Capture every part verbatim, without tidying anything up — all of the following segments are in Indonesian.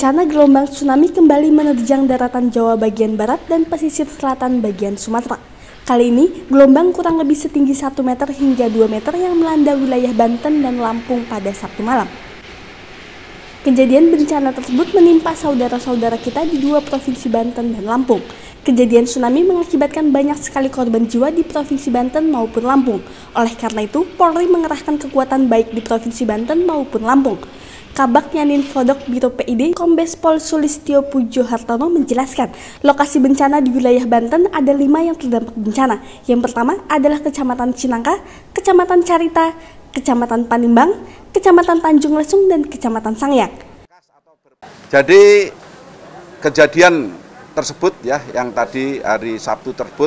bencana gelombang tsunami kembali menerjang daratan Jawa bagian barat dan pesisir selatan bagian Sumatera. Kali ini, gelombang kurang lebih setinggi satu meter hingga dua meter yang melanda wilayah Banten dan Lampung pada Sabtu malam. Kejadian bencana tersebut menimpa saudara-saudara kita di dua provinsi Banten dan Lampung. Kejadian tsunami mengakibatkan banyak sekali korban jiwa di Provinsi Banten maupun Lampung. Oleh karena itu, Polri mengerahkan kekuatan baik di Provinsi Banten maupun Lampung. Kabak Yanin Fodok Biro P I D Kombes Pol Sulistyo Pujo Hartono menjelaskan, lokasi bencana di wilayah Banten ada lima yang terdampak bencana. Yang pertama adalah Kecamatan Cinangka, Kecamatan Carita, Kecamatan Panimbang, Kecamatan Tanjung Lesung, dan Kecamatan Sangyak. Jadi kejadian tersebut ya, yang tadi hari Sabtu tersebut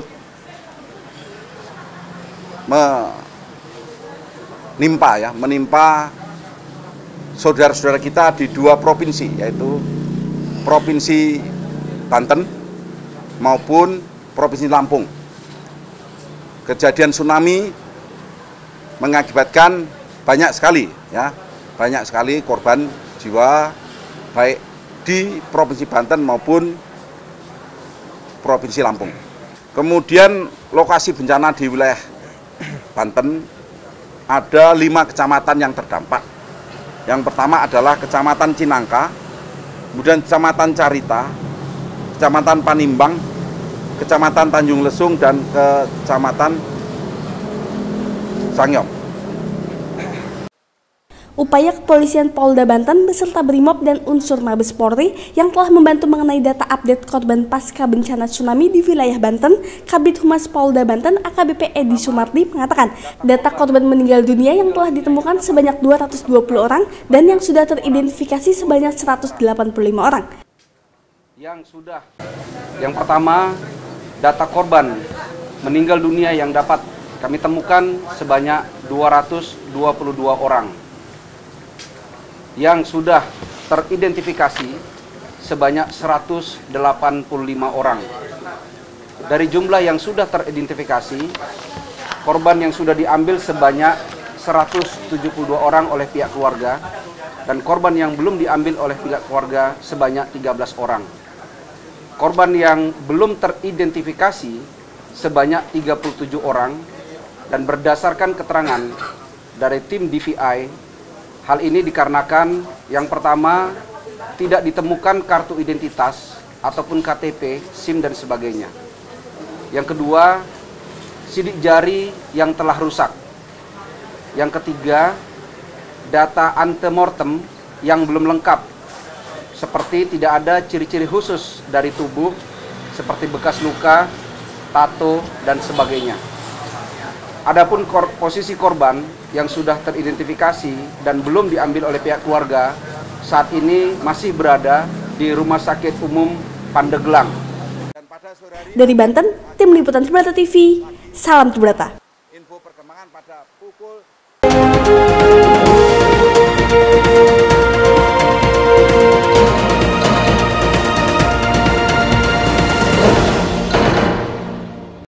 menimpa ya, menimpa saudara-saudara kita di dua provinsi, yaitu Provinsi Banten maupun Provinsi Lampung. Kejadian tsunami mengakibatkan banyak sekali ya, banyak sekali korban jiwa baik di Provinsi Banten maupun Provinsi Lampung. Kemudian lokasi bencana di wilayah Banten ada lima kecamatan yang terdampak. Yang pertama adalah Kecamatan Cinangka, kemudian Kecamatan Carita, Kecamatan Panimbang, Kecamatan Tanjung Lesung, dan Kecamatan Sangyong. Upaya kepolisian Polda Banten beserta Brimob dan unsur Mabes Polri yang telah membantu mengenai data update korban pasca bencana tsunami di wilayah Banten, Kabid Humas Polda Banten A K B P Edi Sumardi mengatakan data korban meninggal dunia yang telah ditemukan sebanyak dua ratus dua puluh orang dan yang sudah teridentifikasi sebanyak seratus delapan puluh lima orang. Yang sudah, yang pertama, data korban meninggal dunia yang dapat kami temukan sebanyak dua ratus dua puluh dua orang. Yang sudah teridentifikasi sebanyak seratus delapan puluh lima orang. Dari jumlah yang sudah teridentifikasi, korban yang sudah diambil sebanyak seratus tujuh puluh dua orang oleh pihak keluarga, dan korban yang belum diambil oleh pihak keluarga sebanyak tiga belas orang. Korban yang belum teridentifikasi sebanyak tiga puluh tujuh orang, dan berdasarkan keterangan dari tim D V I, hal ini dikarenakan yang pertama tidak ditemukan kartu identitas ataupun K T P, SIM dan sebagainya. Yang kedua, sidik jari yang telah rusak. Yang ketiga, data antemortem yang belum lengkap, seperti tidak ada ciri-ciri khusus dari tubuh seperti bekas luka, tato dan sebagainya. Adapun kor posisi korban yang sudah teridentifikasi dan belum diambil oleh pihak keluarga saat ini masih berada di Rumah Sakit Umum Pandeglang. Dari Banten, Tim Liputan Tribrata T V, salam Tribrata. Info perkembangan pada pukul